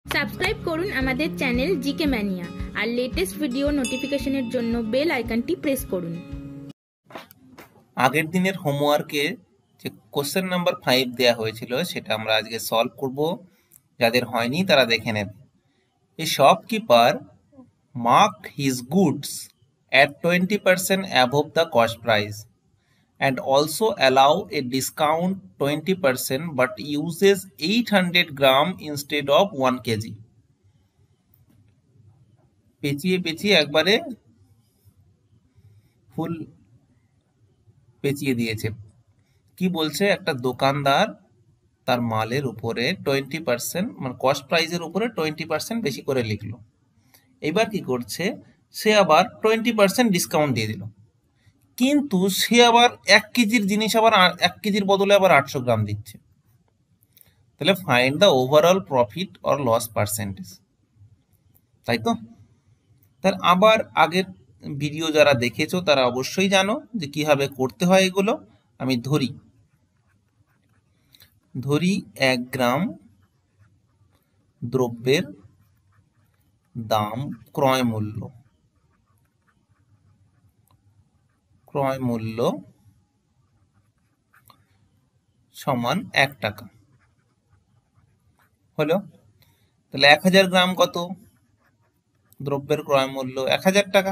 Subscribe করুন আমাদের channel GK mania আর লেটেস্ট ভিডিও নোটিফিকেশনের জন্য বেল আইকনটি প্রেস করুন। আগের দিনের হোমওয়ার্কে যে কোশ্চেন নাম্বার 5 দেয়া হয়েছিল সেটা আমরা আজকে সলভ করব। যাদের হয়নি তারা দেখে নেবে। A shopkeeper marked his goods at 20% above the cost price and also allow a discount 20% but uses 800 gram instead of 1 kg. পেঁচিয়ে পেঁচিয়ে একবারে ফুল পেঁচিয়ে দিয়েছে। কি বলছে, একটা দোকানদার তার মালের উপরে 20% মানে কস্ট প্রাইসের উপরে 20% বেশি করে লিখলো। এবার কি করছে, সে আবার 20% ডিসকাউন্ট দিয়ে দিল, কিন্তু সে আবার 1 কেজির জিনিস আবার 1 কেজির বদলে আবার 800 গ্রাম দিচ্ছে। তাহলে find the overall profit or loss percentage, তাই তো? তার আবার আগের ভিডিও যারা দেখেছো তারা অবশ্যই জানো যে কিভাবে করতে হয় এগুলো। আমি ধরি 1 গ্রাম দ্রব্যের দাম ক্রয় মূল্য সমান 1 টাকা হলো। তাহলে 1000 গ্রাম কত? দ্রব্যের ক্রয় মূল্য 1000 টাকা।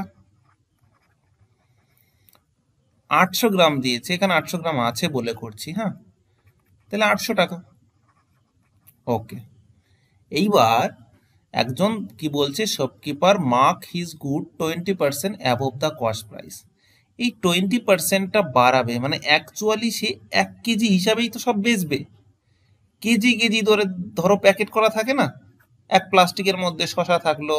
800 গ্রাম দিয়েছে, এখানে 800 গ্রাম আছে বলে করছি, হ্যাঁ, তাহলে 800 টাকা। ওকে, এইবার একজন কি বলছে, shopkeeper mark his good 20% above the cost price. এই 20%টা বাড়াবে, মানে অ্যাকচুয়ালি সে 1 কেজি হিসাবেই তো সব বেচবে। কেজি কেজি ধরো প্যাকেট করা থাকে না, এক প্লাস্টিকের মধ্যে শসা থাকলো,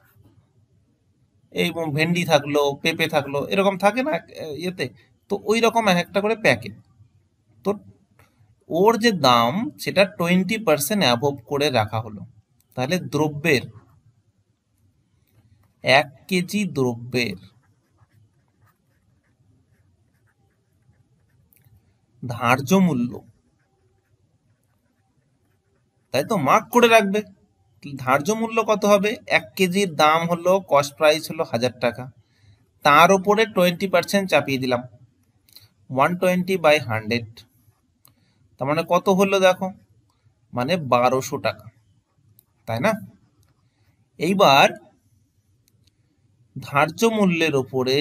এই ভেন্ডি থাকলো, পেঁপে থাকলো, এরকম থাকে না ইয়েতে, তো ওই রকম এক একটা করে প্যাকেট। তো ওর যে দাম সেটা 20% অ্যাবভ করে রাখা হলো। তাহলে দ্রব্যের 1 কেজি দ্রব্যের ধার্য মূল্য, তাই তো, মার্ক করে রাখবে। ধার্য মূল্য কত হবে? 1 কেজির দাম হলো, কস্ট প্রাইস হলো 1000 টাকা, তার উপরে 20% চাপিয়ে দিলাম, 120/100, তার মানে কত হলো দেখো, মানে 1200 টাকা, তাই না? এইবার ধার্য মূল্যের উপরে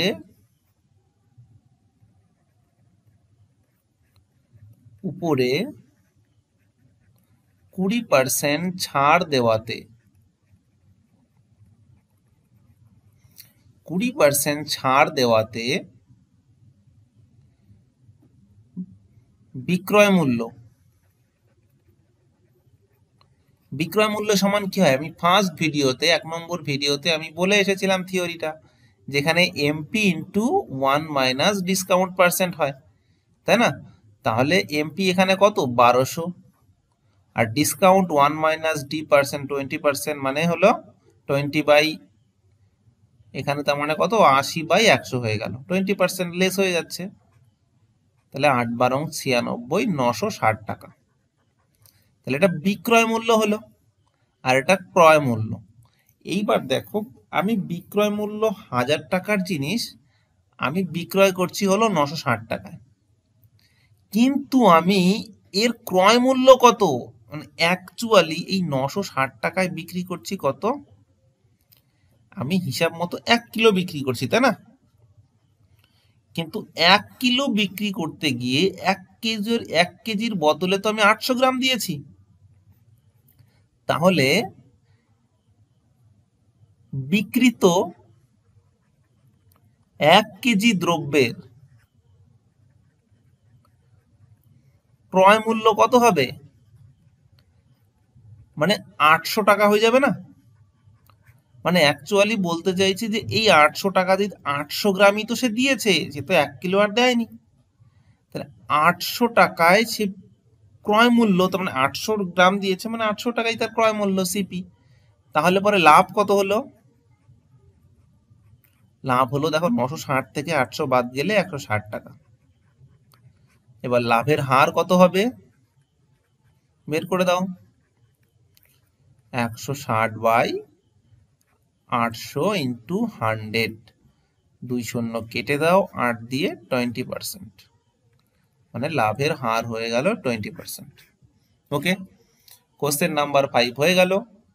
উপরে 20% ছাড় দেওয়াতে 20% ছাড় দেওয়াতে বিক্রয় মূল্য সমান কি হয়? আমি ফার্স্ট ভিডিওতে 1 নম্বর ভিডিওতে আমি বলে এসেছিলাম থিওরিটা, যেখানে MP into 1 minus discount percent হয়, তাই না? তাহলে এমপি এখানে কত? 1200, আর ডিসকাউন্ট 1 মাইনাস ডি পার্সেন্ট 20%, মানে হলো 20 এখানে, তার মানে কত? 80/100 হয়ে গেল, 20% লেস হয়ে যাচ্ছে। তাহলে 8 বারং 96, 960 টাকা। তাহলে এটা বিক্রয় মূল্য হলো, আর এটা ক্রয় মূল্য। এইবার দেখো, আমি বিক্রয় মূল্য 1000 টাকার জিনিস আমি বিক্রয় করছি হলো 960 টাকায়, কিন্তু আমি এর ক্রয় মূল্য কত, মানে অ্যাকচুয়ালি এই 960 টাকায় বিক্রি করছি কত? আমি হিসাব মতো 1 কিলো বিক্রি করছি, তাই না? কিন্তু 1 কিলো বিক্রি করতে গিয়ে 1 কেজির বদলে তো আমি 800 গ্রাম দিয়েছি। তাহলে বিক্রিত 1 কেজি দ্রব্যের ক্রয় মূল্য কত হবে? মানে 800 টাকা হয়ে যাবে না? মানে অ্যাকচুয়ালি বলতে চাইছি যে এই 800 টাকা দিয়ে 800 গ্রামই তো সে দিয়েছে, সে তো 1 কিলো আর দেয়নি। তাহলে 800 টাকায় সে ক্রয় মূল্য, তার মানে 800 গ্রাম দিয়েছে, মানে 800 টাকাই তার ক্রয় মূল্য, সিপি। তাহলে পরে লাভ কত হলো? লাভ হলো, দেখো, 960 থেকে 800 বাদ গেলে 160 টাকা। এবার লাভের হার কত হবে বের করে দাও। 160/800 ইন্টু 100, 2 শূন্য কেটে দাও, 8 দিয়ে 20%, মানে লাভের হার হয়ে গেল 20%। ওকে, কোশ্চেন নাম্বার 5 হয়ে গেল।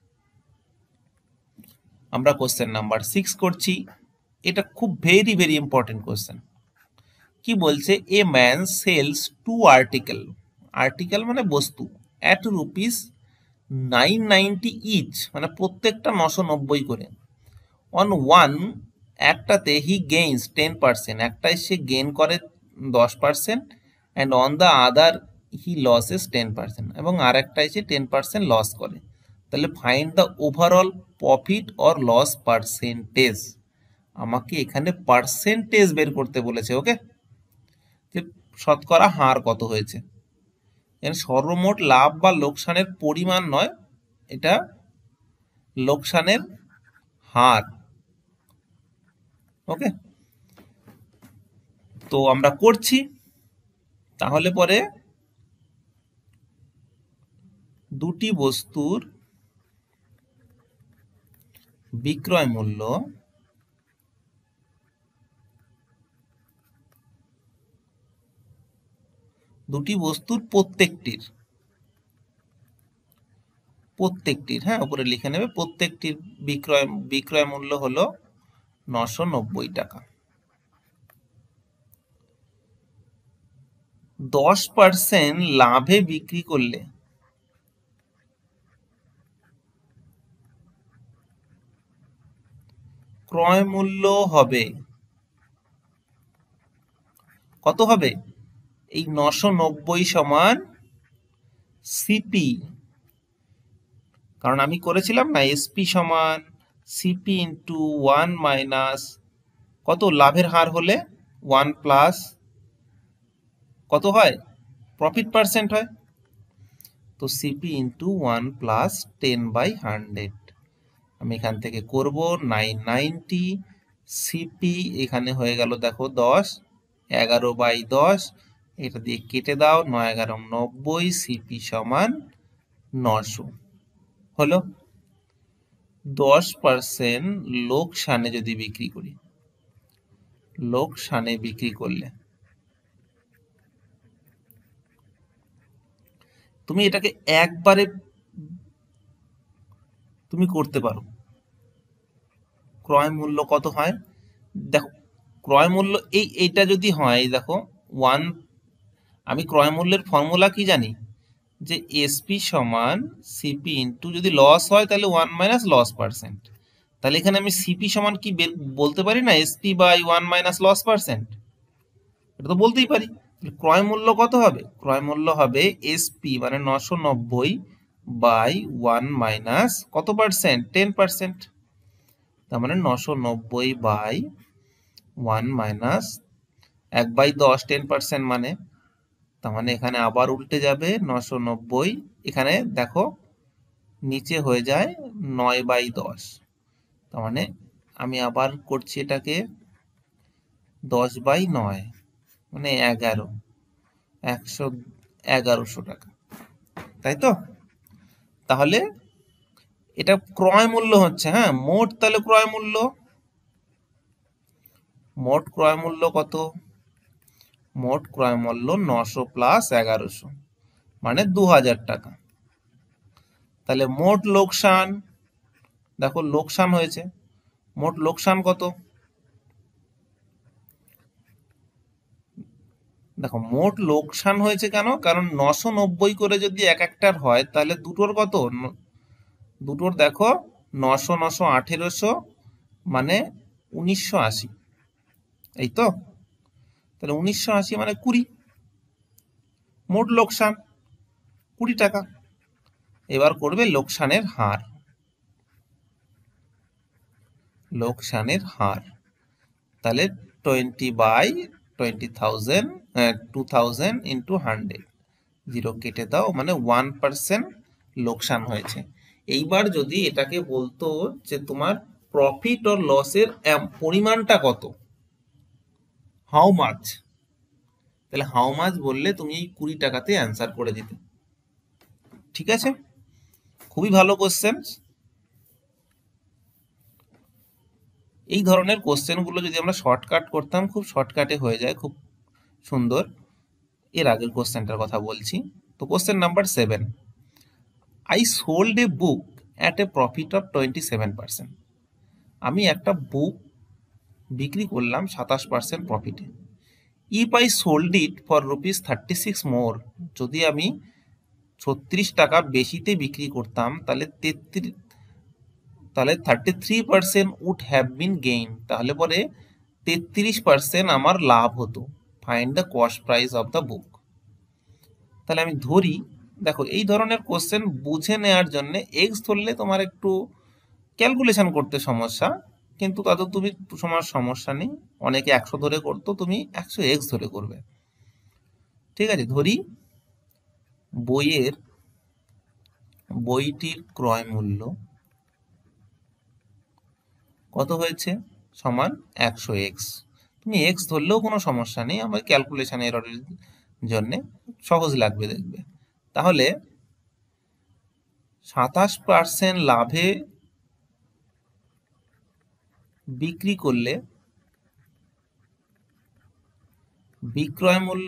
আমরা কোশ্চেন নাম্বার 6 করছি। এটা খুব ভেরি ভেরি ইম্পর্টেন্ট কোশ্চেন। কি বলছে, a man sells 2 article, article মানে বস্তু, at rupees 990 ইচ, মানে প্রত্যেকটা 990 করে। অন ওয়ান, একটাতে হি গেইনস 10%, একটাই সে গেইন করে 10%, and on the other he losses 10%, এবং আর একটাই সে 10% লস করে। তাহলে find the overall profit or loss percentage. আমাকে এখানে পার্সেন্টেজ বের করতে বলেছে। ওকে, যে শতকরা হার কত হয়েছে। এর সর্বমোট লাভ বা লোকসানের পরিমাণ নয়, এটা লোকসানের হার। ওকে, তো আমরা করছি। তাহলে পরে দুটি বস্তুর বিক্রয় মূল্য দুটি বস্তুর প্রত্যেকটির, হ্যাঁ উপরে লিখে নেবে, প্রত্যেকটির বিক্রয় মূল্য হলো 990 টাকা। 10% লাভে বিক্রি করলে ক্রয় মূল্য হবে কত হবে? এই 990 সমান সিপি, কারণ আমি করেছিলাম না এসপি সমান সিপি ইন্টু 1 মাইনাস কত, লাভের হার হলে 1 প্লাস কত হয়, প্রফিট পার্সেন্ট হয়। তো সিপি ইন্টু 1 প্লাস 10/100, আমি এখান থেকে করব 990, সিপি এখানে হয়ে গেল দেখো 10, 11/10, এটা দিয়ে কেটে দাও, 9 11 90, সিপি সমান 900 হলো। 10% লোকসানে যদি বিক্রি করি, লোকসানে বিক্রি করলে তুমি এটাকে একবারে তুমি করতে পারো। ক্রয় মূল্য কত হয় দেখো, ক্রয় মূল্য এইটা যদি হয় দেখো 1, আমি ক্রয় মূল্যের ফর্মুলা কি জানি, যে এসপি সমান সিপি ইন্টু, যদি লস হয় তাহলে 1 মাইনাস লস পার্সেন্ট। তাহলে এখানে আমি সিপি সমান কি বলতে পারি না, SP by 1 minus loss percent, এটা তো বলতেই পারি। ক্রয় মূল্য কত হবে, ক্রয় মূল্য হবে এসপি মানে 990 বাই 1 মাইনাস কত পার্সেন্ট, 10%। তার মানে 990 বাই 1 মাইনাস 1/10, 10% মানে, তার মানে এখানে আবার উল্টে যাবে 990, এখানে দেখো নিচে হয়ে যায় 9/10, তার মানে আমি আবার করছি এটাকে 10/9 মানে 1100 টাকা, তাই তো। তাহলে এটা ক্রয় মূল্য হচ্ছে, হ্যাঁ মোট, তাহলে ক্রয় মূল্য, মোট ক্রয় মূল্য কত, মোট ক্রয় মূল্য 900 প্লাস 1100 মানে 2000 টাকা। তাহলে মোট লোকসান, দেখো লোকসান হয়েছে, মোট লোকসান কত, দেখো মোট লোকসান হয়েছে কেন, কারণ 990 করে যদি এক একটার হয় তাহলে দুটোর কত, দুটোর দেখো 900 900 1800 মানে 1980, এই তো। তাহলে 1980 মানে 20, মোট লোকসান 20 টাকা। এবার করবে লোকসানের হার, লোকসানের হার, তাহলে 20/20,000, 2000 ইন্টু 100, 0 কেটে দাও, মানে 1% লোকসান হয়েছে। এইবার যদি এটাকে বলতো যে তোমার প্রফিট অর লসের পরিমাণটা কত, হাউ মাচ, তাহলে হাউ মাচ বললে তুমি এই 20 টাকাতে অ্যান্সার করে দিতে। ঠিক আছে, খুবই ভালো কোশ্চেন। এই ধরনের কোশ্চেনগুলো যদি আমরা শর্টকাট করতাম, খুব শর্টকাটে হয়ে যায়, খুব সুন্দর। এর আগের কোশ্চেনটার কথা বলছি। তো question number 7, I sold a book at a profit of 27%। আমি একটা বুক বিক্রি করলাম 27% প্রফিটে। If I sold it for ₹36 more, যদি আমি 36 টাকা বেশিতে বিক্রি করতাম তাহলে 33% উড হ্যাভ বিন গেইন, তাহলে পরে 33% আমার লাভ হতো। Find the cost price of the book. তাহলে আমি ধরি, দেখো এই ধরনের কোশ্চেন বুঝে নেওয়ার জন্য এক্স ধরলে তোমার একটু ক্যালকুলেশন করতে সমস্যা, কিন্তু তাতে তুমি তোমার সমস্যা নেই। অনেকে 100 ধরে করতো, তুমি 100x ধরে করবে। ঠিক আছে, ধরি বইটির ক্রয় মূল্য কত হয়েছে, সমান 100x। তুমি x ধরলেও কোনো সমস্যা নেই, আমার ক্যালকুলেশন এররের জন্য সহজ লাগবে, দেখবে। তাহলে 27% লাভে বিক্রি করলে বিক্রয় মূল্য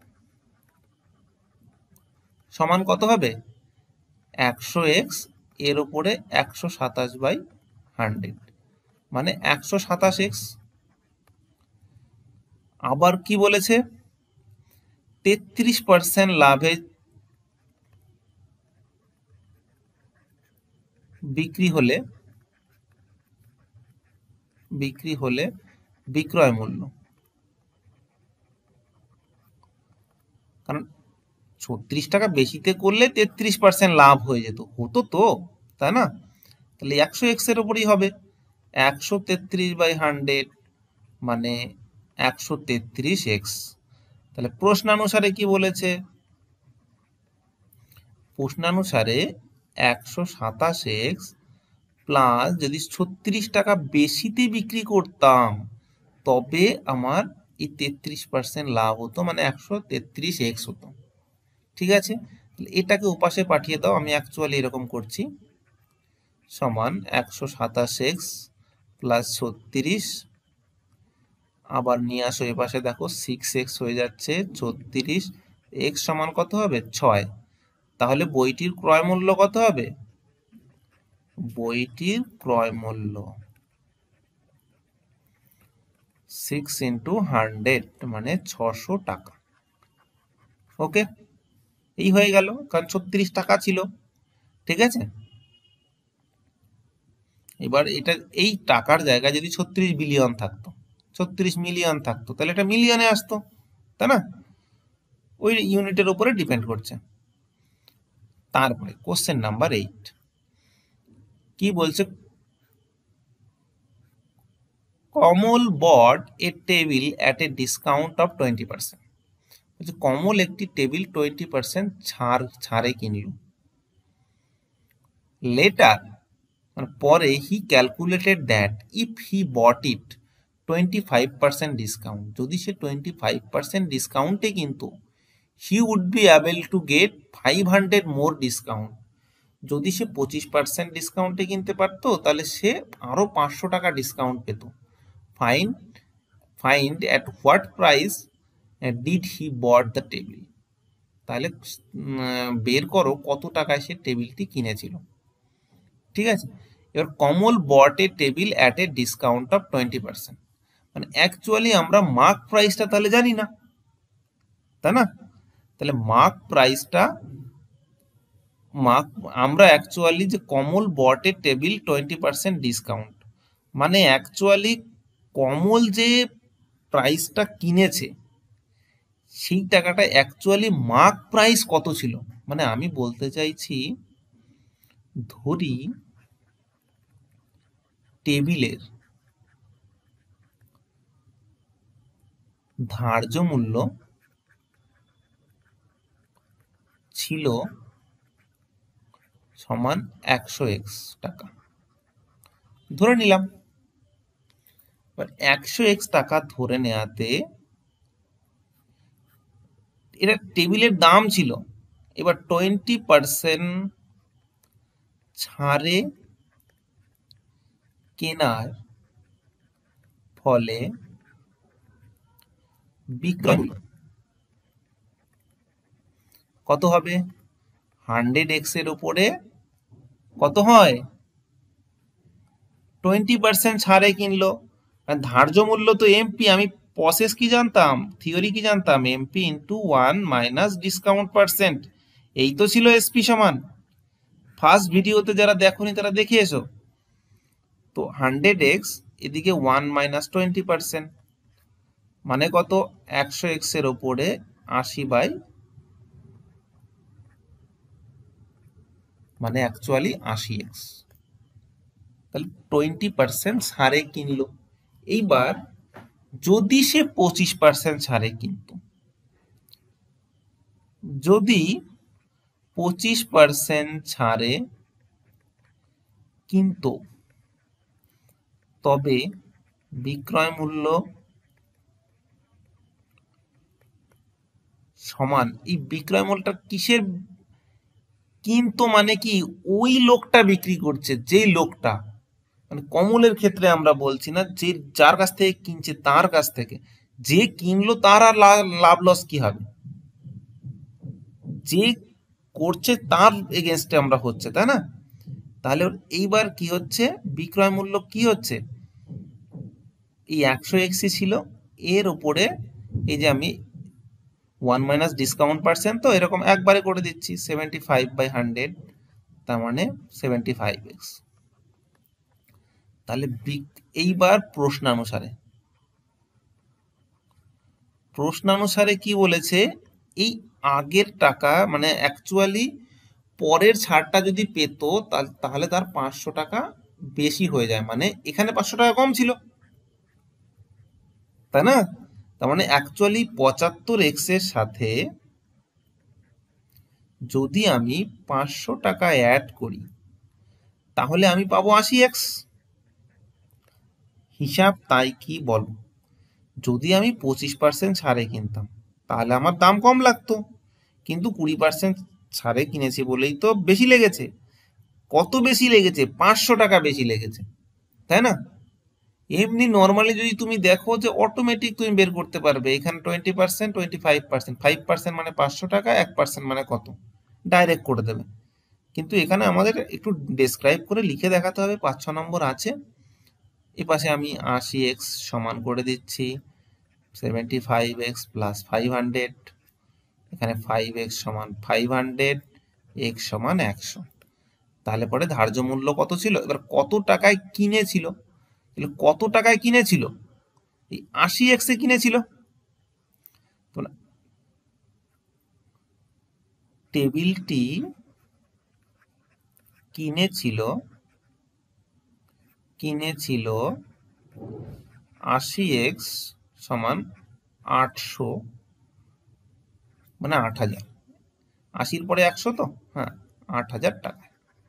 সমান কত হবে, 100x এর উপরে 127/100, মানে 127x। আবার কি বলেছে, 33% লাভে বিক্রি হলে বিক্রয় মূল্য, কারণ 36 টাকা বেশিতে করলে 33% লাভ হয়ে যেত, হতো তো, তাই না? তাহলে 100x এর উপরই হবে, 133/100 মানে 133x। তাহলে প্রশ্নানুসারে কি বলেছে, প্রশ্নানুসারে 127x প্লাস যদি 36 টাকা বেশিতে বিক্রি করতাম তবে আমার এই 33% লাভ হতো, মানে 133x হতো। ঠিক আছে, এটাকে ওপাশে পাঠিয়ে দাও, আমি অ্যাকচুয়ালি এরকম করছি, সমান 127x প্লাস 36, আবার নিয়ে আসো এ পাশে, দেখো 6x হয়ে যাচ্ছে, 36x সমান কত হবে, 6। তাহলে বইটির ক্রয় মূল্য কত হবে, বইটির ক্রয় মূল্য 6 × 100 মানে 600 টাকা। ওকে, এই হয়ে গেল, কারণ 36 টাকা ছিল। ঠিক আছে, এবার এটা এই টাকার জায়গায় যদি 36 বিলিয়ন থাকতো, 36 মিলিয়ন থাকতো, তাহলে এটা মিলিয়নে আসতো, তাই না? ওই ইউনিটের উপরে ডিপেন্ড করছে। তারপরে কোশ্চেন নাম্বার 8 কি বলছে, Kamal bought a table at a discount of 20%। বলছে কমল একটি টেবিল 20% ছাড়ে কিনল। লেটার, মানে পরে he calculated that if he bought it 25% discount, যদি সে 25% ডিসকাউন্টে কিনতো, he would be able to get 500 more discount. যদি সে 25% ডিসকাউন্টে কিনতে পারতো তাহলে সে আরো 500 টাকা ডিসকাউন্ট পেত। Find at what price did he bought the table. তাহলে বের করো কত টাকায় সে টেবিলটি কিনেছিল। ঠিক আছে, এবার Kamal bought a table at a discount of 20%, মানে অ্যাকচুয়ালি আমরা মার্ক প্রাইসটা তাহলে জানি না, তাই না? তাহলে মার্ক প্রাইসটা আমরা অ্যাকচুয়ালি যে Kamal bought a table 20% discount, মানে অ্যাকচুয়ালি কমল যে প্রাইসটা কিনেছে সেই টাকাটা অ্যাকচুয়ালি মার্ক প্রাইস কত ছিল, মানে আমি বলতে চাইছি, ধরি টেবিলের ধার্য মূল্য ছিল সমান 100x টাকা, ধরে নিলাম। এবার 100x টাকা ধরে নেওয়াতে এটা টেবিলের দাম ছিল, এবার 20% ছাড়ে কেনার ফলে বিক্রয় কত হবে? 100x এর উপরে কত হয়? 20% ছাড়ে কিনলো। ধার্য মূল্য তো এমপি, আমি প্রসেস কি জানতাম, থিওরি কি জানতাম, MP into 1 minus discount percent. এই তো ছিল এসপি সমান। ফার্স্ট ভিডিওতে যারা দেখোনি তারা দেখে এসো। তো 100x এদিকে 1 মাইনাস 20%, মানে কত? 100x এর ওপরে 80 মানে অ্যাকচুয়ালি 80x, তাহলে 20% ছাড়ে কিনলো। এইবার যদি সে 25% ছাড়ে কিনতো, যদি 25% ছাড়ে কিনতো, তবে বিক্রয় মূল্য সমান, এই বিক্রয় মূল্যটা কিসের? কিন্তু মানে কি, ওই লোকটা বিক্রি করছে, যেই লোকটা, মানে কমলের ক্ষেত্রে আমরা বলছি না, যে যার কাছ থেকে কিনছে তার কাছ থেকে, যে কিনলো তার আর লাভ লস কি হবে? যে করছে তার এগেনস্টে আমরা হচ্ছে, তাই না? তাহলে এইবার কি হচ্ছে, বিক্রয় মূল্য কি হচ্ছে, এই 100x ছিল, এর উপরে এই যে আমি 1 মাইনাস ডিসকাউন্ট পার্সেন্ট, তো এরকম একবারে করে দিচ্ছি 75/100, তার মানে 75x। তাহলে এইবার প্রশ্নানুসারে কি বলেছে, এই আগের টাকা মানে অ্যাকচুয়ালি পরের ছাড়টা যদি পেতো তাহলে তার 500 টাকা বেশি হয়ে যায়, মানে এখানে 500 টাকা কম ছিল, তাই না? তার মানে অ্যাকচুয়ালি 75x এর সাথে যদি আমি 500 টাকা অ্যাড করি তাহলে আমি পাবো 80x। হিসাব তাই কি বলো? যদি আমি 25% ছাড়ে কিনতাম তাহলে আমার দাম কম লাগতো, কিন্তু 20% ছাড়ে কিনেছি বলেই তো বেশি লেগেছে। কত বেশি লেগেছে? 500 টাকা বেশি লেগেছে, তাই না? এমনি নর্মালি যদি তুমি দেখো যে অটোমেটিক তুমি বের করতে পারবে, এখানে 20%, 25%, 5% মানে 500 টাকা, 1% মানে কত, ডাইরেক্ট করে দেবে। কিন্তু এখানে আমাদের একটু ডেসক্রাইব করে লিখে দেখাতে হবে, 5-6 নম্বর আছে। এ পাশে আমি 80x সমান করে দিচ্ছি 75x প্লাস 500, এখানে 5x সমান 500, x সমান 100। তাহলে পরে ধার্য মূল্য কত ছিল? এবার কত টাকায় কিনেছিল, কত টাকায় কিনেছিল? এই 80x এ কিনেছিল। টেবিলটি কিনেছিল 80x সমান 800, মানে 8000, 80-র পরে 100, তো হ্যাঁ 8000 টাকা,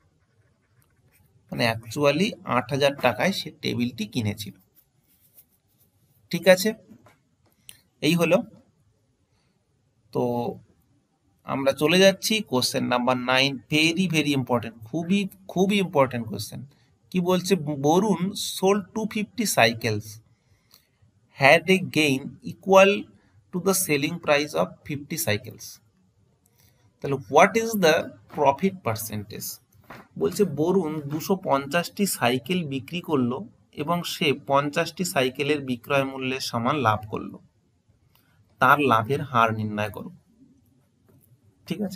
মানে অ্যাকচুয়ালি 8000 টাকায় সে টেবিলটি কিনেছিল। ঠিক আছে, এই হলো। তো আমরা চলে যাচ্ছি question number 9, very very important, খুবই ইম্পর্টেন্ট কোশ্চেন। কি বলছে, Varun sold 250 cycles had a gain equal to the selling price of 50 cycles. তাহলে what is the profit percentage? বলছে বরুণ 250টি সাইকেল বিক্রি করলো এবং সে 50টি সাইকেলের বিক্রয় মূল্যের সমান লাভ করলো, তার লাভের হার নির্ণয় করো। ঠিক আছে,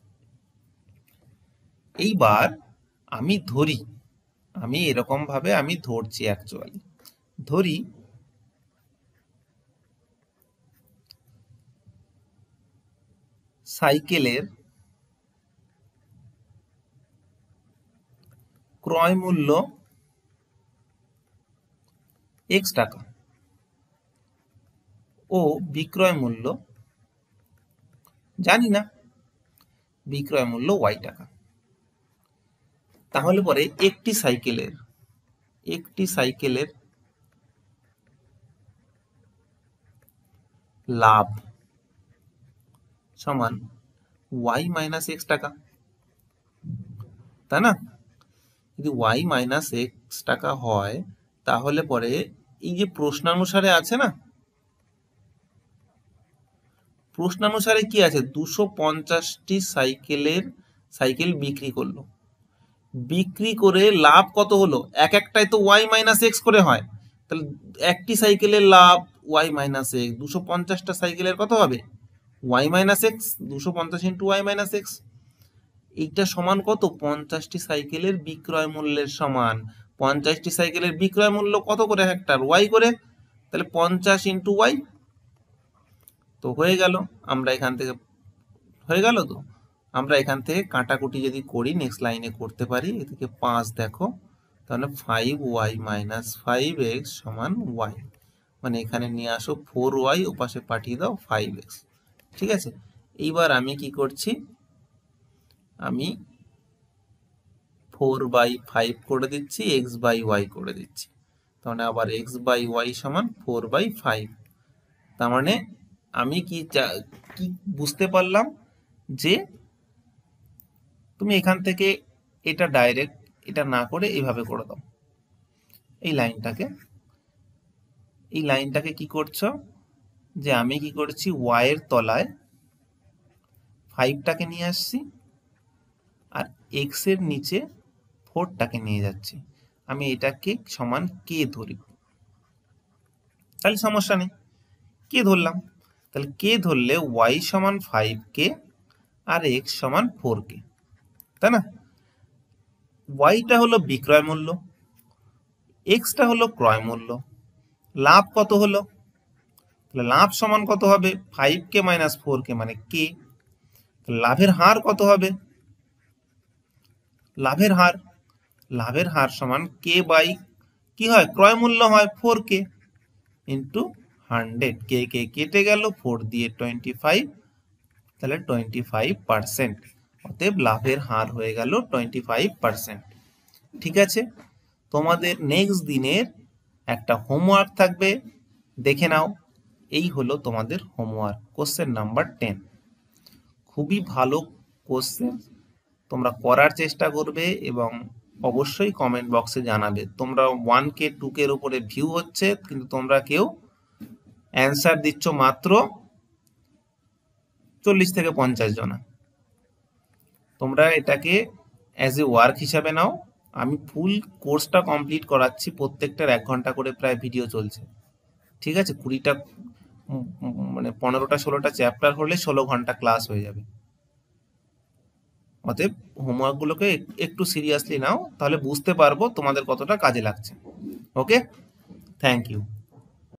এইবার আমি ধরি, আমি এরকম ভাবে আমি ধরছি, অ্যাকচুয়ালি ধরি সাইকেলের ক্রয় মূল্য x টাকা ও বিক্রয় মূল্য জানি না, বিক্রয় মূল্য y টাকা। তাহলে পরে একটি সাইকেলের লাভ সমান y মাইনাস x টাকা, তাই না? যদি ওয়াই মাইনাস এক্স টাকা হয় তাহলে পরে এই যে প্রশ্নানুসারে আছে না, প্রশ্নানুসারে কি আছে, 250টি সাইকেল বিক্রি করলো, বিক্রি করে লাভ কত হলো, একটাই তো ওয়াই মাইনাস এক্স করে হয়, তাহলে একটি সাইকেলের লাভ ওয়াই মাইনাস এক্স, 250টা সাইকেলের কত হবে Y minus X, 250 into Y minus X, এইটা সমান কত, 50টি সাইকেলের বিক্রয় মূল্যের সমান। 50টি সাইকেলের বিক্রয় মূল্য কত করে হেক্টর, ওয়াই করে, তাহলে 50 ইন্টু ওয়াই, তো হয়ে গেল। আমরা এখান থেকে হয়ে গেল, তো আমরা এখান থেকে কাটাকুটি যদি করি নেক্সট লাইনে করতে পারি, এদিকে 5 দেখো, তাহলে 5y মাইনাস 5x সমান y, মানে এখানে নিয়ে আসো 4y, ওপাশে পাঠিয়ে দাও 5x। ঠিক আছে, এইবার আমি কি করছি, আমি 4/5 করে দিচ্ছি, x/y করে দিচ্ছি, তাহলে আবার x/y সমান 4/5। তার মানে আমি কি বুঝতে পারলাম যে তুমি এখান থেকে এটা ডাইরেক্ট এটা না করে এইভাবে করে দাও, এই লাইনটাকে কি করছো, যে আমি কি করছি, y এর তলায় 5টাকে নিয়ে আসছি আর x এর নিচে 4টাকে নিয়ে যাচ্ছি, আমি এটাকে সমান k ধরি, তাহলে সমস্যা নেই, k ধরলাম, তাহলে k ধরলে y সমান 5k আর x সমান 4k, তাই না। ওয়াইটা হলো বিক্রয় মূল্য, এক্সটা হলো ক্রয় মূল্য, লাভ কত হলো, তাহলে লাভ সমান কত হবে, 5k মাইনাস 4k মানে k, লাভের হার কত হবে, লাভের হার সমান k বাই কি হয়, ক্রয় মূল্য হয় 4k ইন্টু 100, k কেটে গেল, 4 দিয়ে 25, তাহলে 25%, অতএব লাভের হার হয়ে গেল 25%। ঠিক আছে, তোমাদের নেক্সট দিনের একটা হোমওয়ার্ক থাকবে, দেখে নাও, এই হলো তোমাদের হোমওয়ার্ক, কোশ্চেন নাম্বার 10, খুবই ভালো কোশ্চেন, তোমরা করার চেষ্টা করবে এবং অবশ্যই কমেন্ট বক্সে জানাবে। তোমরা 1K 2K এর উপরে ভিউ হচ্ছে, কিন্তু তোমরা কেউ অ্যান্সার দিচ্ছ মাত্র 40 থেকে 50 জনা। তোমরা এটাকে অ্যাজ এ ওয়ার্ক হিসাবে নাও, আমি ফুল কোর্সটা কমপ্লিট করাচ্ছি, প্রত্যেকটার 1 ঘন্টা করে প্রায় ভিডিও চলছে। ঠিক আছে, 20টা মানে 15টা 16টা চ্যাপ্টার হলে 16 ঘন্টা ক্লাস হয়ে যাবে। অতএব হোমওয়ার্কগুলোকে একটু সিরিয়াসলি নাও, তাহলে বুঝতে পারবো তোমাদের কতটা কাজে লাগছে। Okay, thank you.